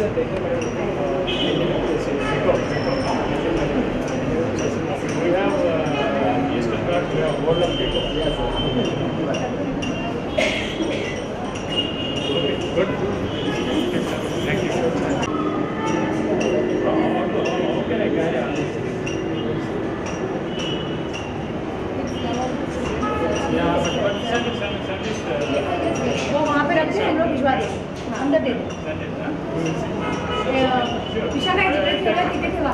We have Eastern Ghats, we have World of Biko. Yes, sir. Okay, good. Thank you. Yeah, but send it. वो वहाँ पे रखते हैं हम लोग भिजवा देंगे अंदर दे दें विशाखा टिकट ठेवा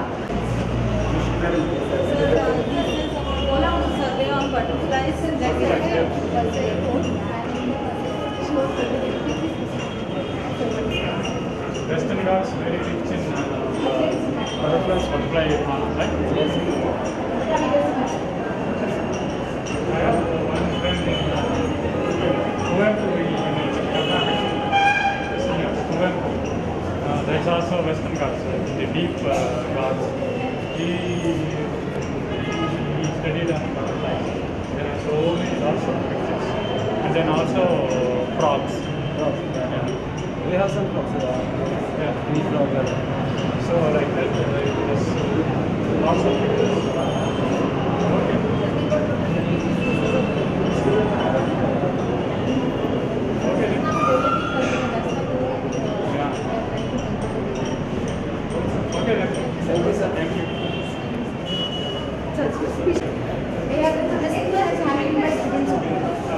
बोला उनको survey on butterflies Western Ghats very rich in butterfly farm, right? I have one friend in Kuvempu University, Karnataka. Kuvempu. There's also Western Ghats, the deep Ghats. He studied on butterflies. There are so many lots of pictures. And then also frogs. Yeah. We have some frogs. Yeah. Three frogs. So like that, there's lots of pictures. Okay. Okay. Yeah. Okay then. Thank you, sir. Thank you. this is handled by students only.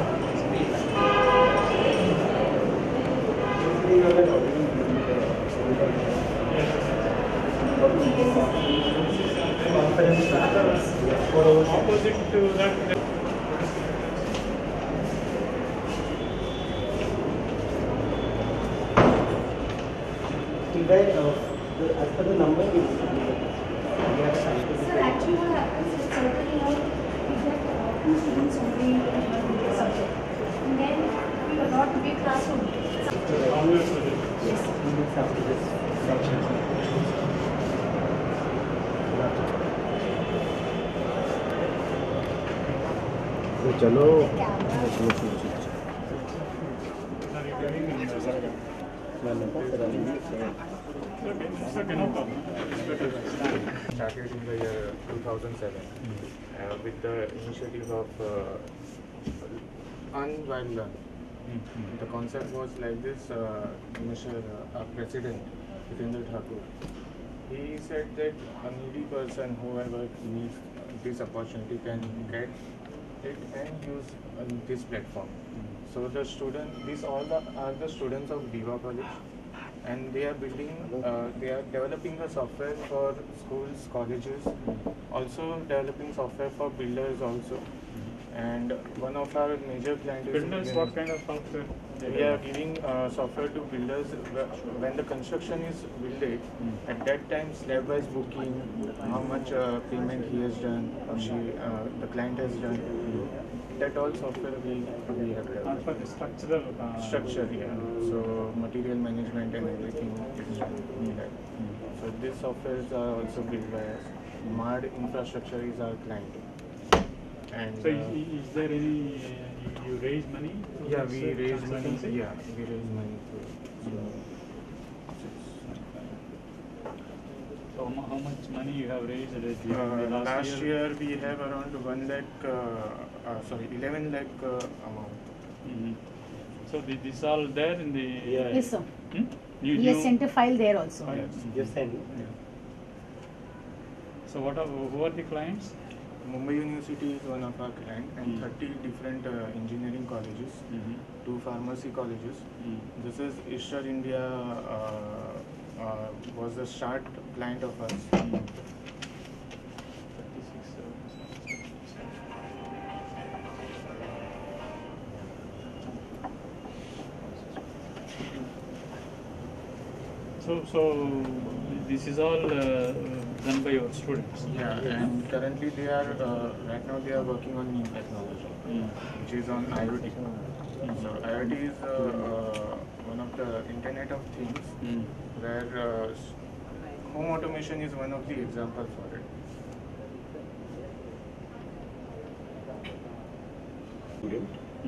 Opposite to that. As per the number, we have Sir, actually what happens is certainly now we get two students only in one subject. And then we are not to be class only. Always with it. Yes, we will have to this section. तो चलो Okay, no problem. Started in the year 2007 with the initiative of Unwild Learn. The concept was like this: Mr. President Hitendra Thakur, he said that a needy person, whoever needs this opportunity, can get it and use this platform. So the student, these all are the students of Diva College, and they are building, they are developing the software for schools, colleges, also developing software for builders also. And one of our major clients is Builders, what kind of software? we are giving software to builders when the construction is built. At that time, slab-wise booking, how much payment he has done, or she, the client has done. That all software we have developed. For the structural. Structure, yeah. So material management and everything is done in that. So these softwares are also built by us. MAD infrastructure is our client. And So is there any, you raise money? yeah, we raise money. Consultancy? Yeah, we raise money. So how much money you have raised Last year we have around 11 lakh amount. Mm-hmm. So this all there in the. Yeah. Yes, sir. Hmm? Yes, center file there also. Oh, yes. Just send. So who are the clients? Mumbai University is one of our clients, and 30 different engineering colleges, 2 pharmacy colleges. This is Ishtar India was the start client of us. So this is all done by your students. Yeah, and currently they are right now they are working on new technology, which is on IoT. So IoT is one of the Internet of Things, where home automation is one of the examples for it.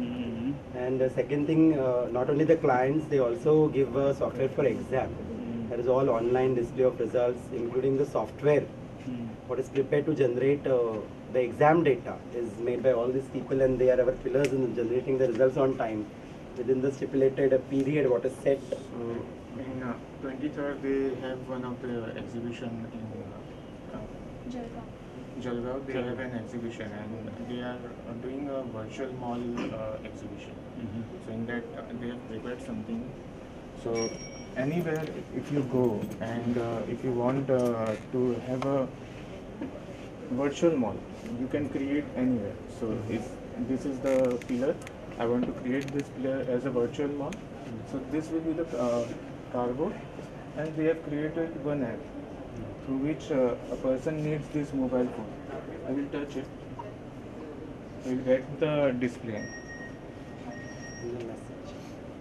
And the second thing, not only the clients, they also give software for exam. There is all online display of results, including the software. What is prepared to generate the exam data is made by all these people, and they are our pillars in generating the results on time within the stipulated period what is set. In 23rd, they have one of the exhibition in Jalgaon. Jalgaon. They have an exhibition, and they are doing a virtual mall exhibition. So in that, they have prepared something. So anywhere if you go, and if you want to have a virtual mall, you can create anywhere. So if this is the pillar, I want to create this pillar as a virtual mall. So this will be the cargo, and they have created one app through which a person needs this mobile phone. I will touch it. We will get the display. In the message.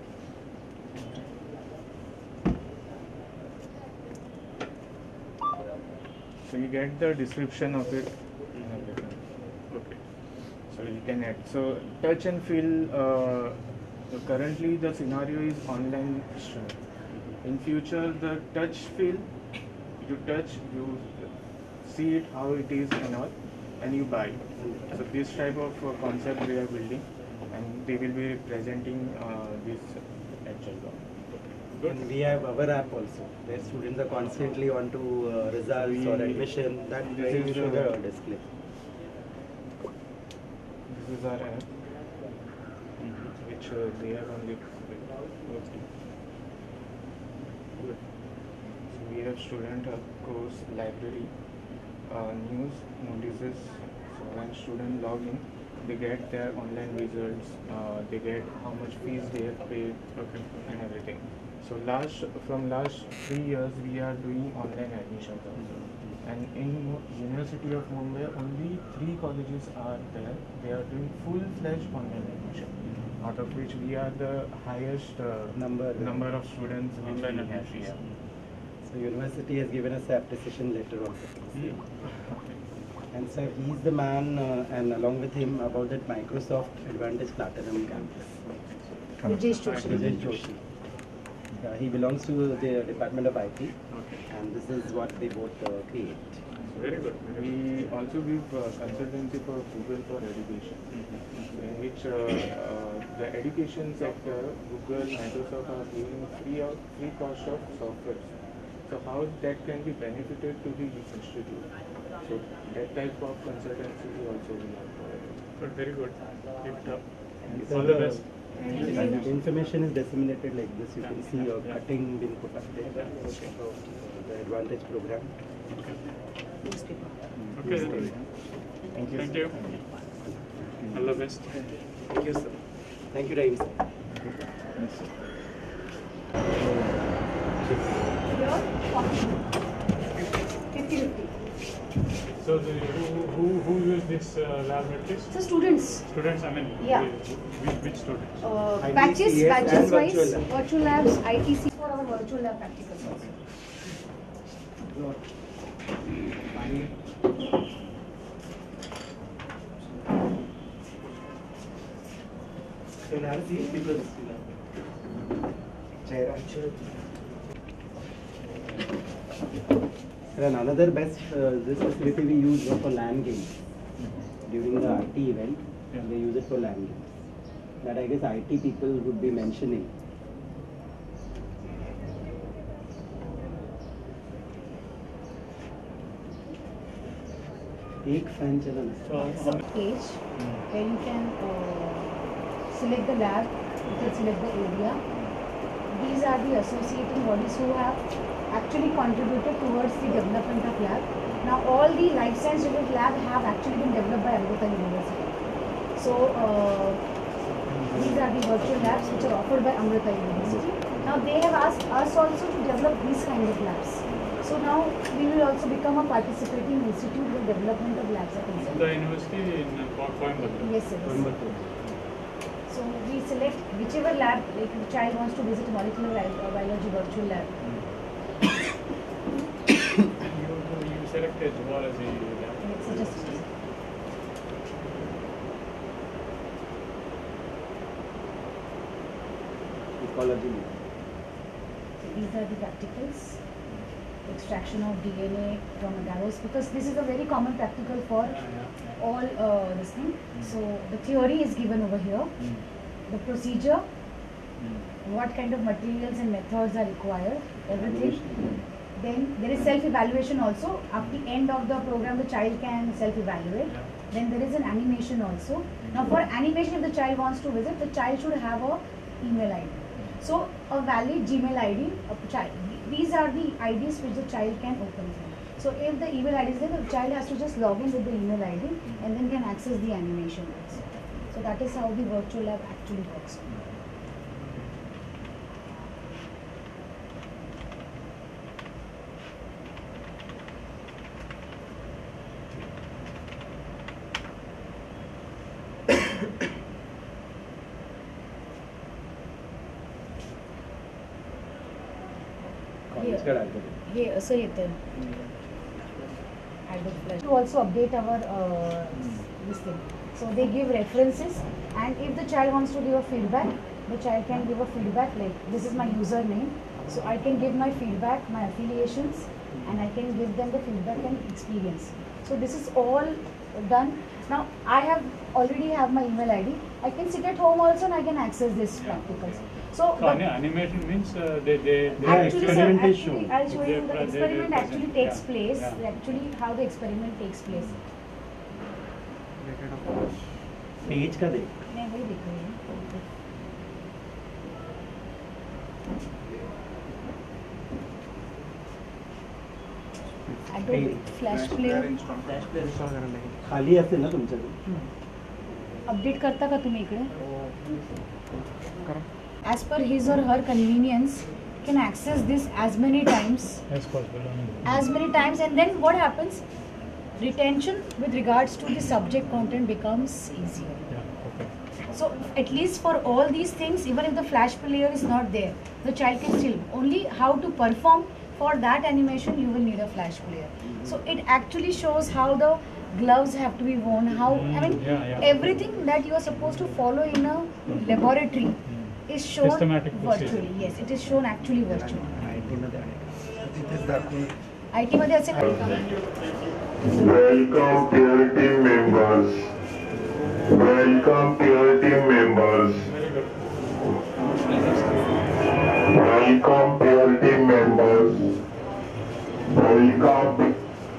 So you get the description of it and everything. Okay. So you can add. So touch and feel. Currently the scenario is online streaming. In future the touch feel. You touch, you see it how it is and all, and you buy. So this type of concept we are building, and they will be presenting this at Jalgaon. And we have our app also, where students are constantly on to results or admission. That This brings is to the the- display. This is our app, which they are on the okay. Good. So we have student course, library, news, notices. So when student log in, they get their online results, they get how much fees they have paid, and everything. So from last 3 years, we are doing online admissions also. And in University of Mumbai, only 3 colleges are there. They are doing full-fledged online admission, out of which we are the highest Number. number of students which we have here. So university has given us the appreciation letter also. And sir, he is the man, and along with him about that Microsoft Advantage Platinum campus. Vijesh Joshi. Vijay Joshi. He belongs to the Department of IT, and this is what they both create. Very good. We also give consultancy for Google for education, in which the education sector, Google, Microsoft are giving free cost of software. So how that can be benefited to the institute. So that type of consultancy we also will have provided. Good, very good. Keep it up. So All the best. and information is disseminated like this. You can see a cutting being put up there. The Advantage program. Okay. Thank you. Thank you. All the best. Thank you, sir. Thank you, Rahim, sir. Here, 50-50. So who use this laboratories? So students, Students, I mean, Yeah. which students? batches ITCS wise, and virtual lab. virtual labs, ITC for our virtual lab practicals also. And another best this facility we use for LAN games during the IT event. Yeah. They use it for LAN games. That I guess IT people would be mentioning. एक fan चला ना Page where you can select the lab, you can select the area. These are the associating bodies who have actually contributed towards the development of lab. Now all the life science related lab have actually been developed by Amrita University. So these are the virtual labs which are offered by Amrita University. Now they have asked us also to develop these kind of labs. So now we will also become a participating institute with development of labs at INSEAD. The university in Coimbatore. Yes, sir. So we select whichever lab, like the child wants to visit molecular biology virtual lab. You selected zoology lab. It's just ecology. these these are the practicals. Extraction of DNA from agarose, because this is a very common practical for all this thing. So the theory is given over here. The procedure, what kind of materials and methods are required, everything. Then there is self-evaluation also. At the end of the program, the child can self-evaluate. Then there is an animation also. Now for animation, if the child wants to visit, the child should have a email ID. So a valid Gmail ID of the child. These are the IDs which the child can open from. So if the email ID is there, the child has to just log in with the email ID and then can access the animation also. So that is how the virtual lab actually works. हे असं येतं to also update our this thing. So they give references, and if the child wants to give a feedback, the child can give a feedback like this is my username. So I can give my feedback, my affiliations, and I can give them the feedback and experience. So this is all done. Now I already have my email ID. I can sit at home also and I can access this practicals. So animation means they actually, experiment is actually, shown. I'll show you the They experiment actually present, takes yeah. place. Yeah. Actually, how the experiment takes place. Page का देख मैं वही देख रही हूँ. Adobe Flash Player खाली असेल ना तुमच्याकडे. अपडेट करता का तुम्ही इकडे? As per his or her convenience, can access this as many times As possible. and then what happens? Retention with regards to the subject content becomes easier. Yeah, okay. So at least for all these things, even if the flash player is not there, the child can still only how to perform. For that animation, you will need a flash player. So it actually shows how the gloves have to be worn, how I mean everything that you are supposed to follow in a laboratory is shown Systematic virtually. procedure. Yes, it is shown actually virtually. IT मध्ये आहे. तिथेच दाखवून. IT मध्ये असे Welcome dear team members. Welcome dear team members. Welcome dear team members. Welcome.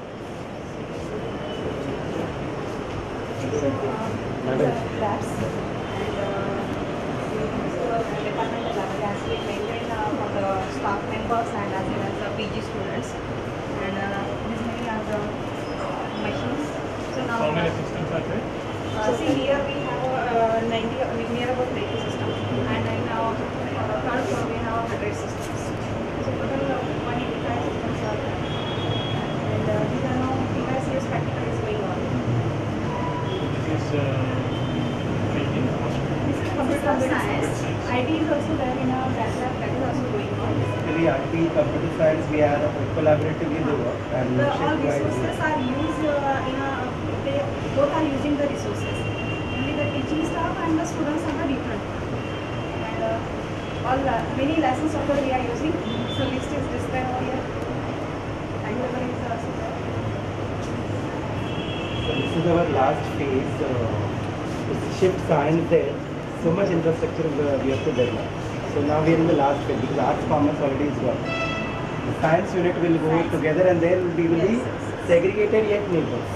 labs. Departmental lab has been maintained for the staff members and as well as the PG students. And these many are the machines. So now, How many systems are there? see here we have 90, near about 90 systems, and in our third floor we have 100 systems. So total 185 systems are there. And these are now PICS practical is going on. This This is computer science. IT is also there in our lab. That is also going on. Actually, IT, computer science, we are collaboratively they work and All shift wise. resources are used they both are using the resources. Only the teaching staff and the students are the different. And all many lessons software we are using. So list is displayed over here. Timetable is also there. So this is our last phase. To shift science there. So much infrastructure we have to develop. So now we are in the last phase because arts commerce already is gone. The science unit will go together and then we will be segregated yet neighbors.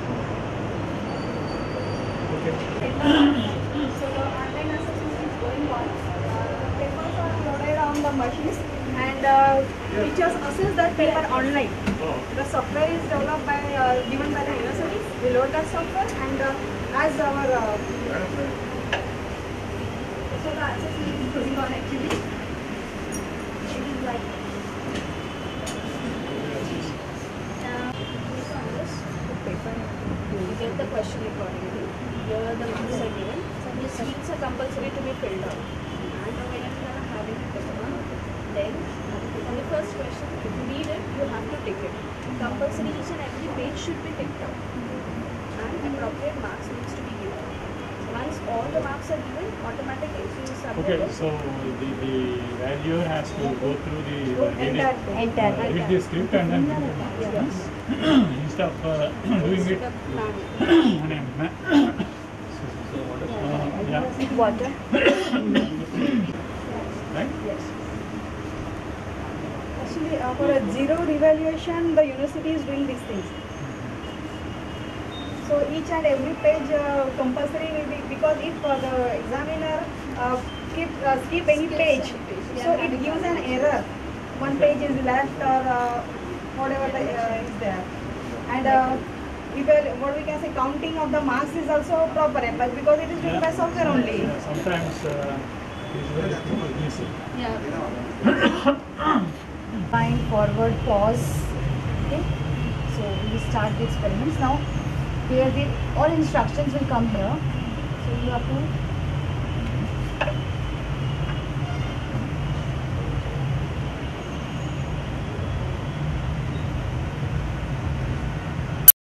okay. So the online assessment is going on. The papers are loaded on the machines and teachers assess that paper online. The software is developed by given by the university. We load that software and as our so the assessment is going on actually. It is like paper. You get the question accordingly. Here are the marks are given. Some sheets are compulsory to be filled out. And when you are having paper, then on the first question, if you read it, you have to tick it. Compulsory each and every page should be ticked out. And appropriate marks needs to be given. Once all the the marks are given, automatically if you submit Okay, it, so the valuer has to go through the Entire. read the script and then give the marks. Yes. Instead of doing it the man. on a yeah, Water. right? Yes. Actually, for a zero revaluation, the university is doing these things. So each and every page compulsory will be, because if the examiner skip any page, so it gives an error. One page is left or whatever is there. And what we can say, counting of the marks is also proper, but because it is written by software only. Yeah, sometimes it's very easy. Yeah. Find, forward, pause. Okay. So we start the experiments now. Here all instructions will come here. So you have to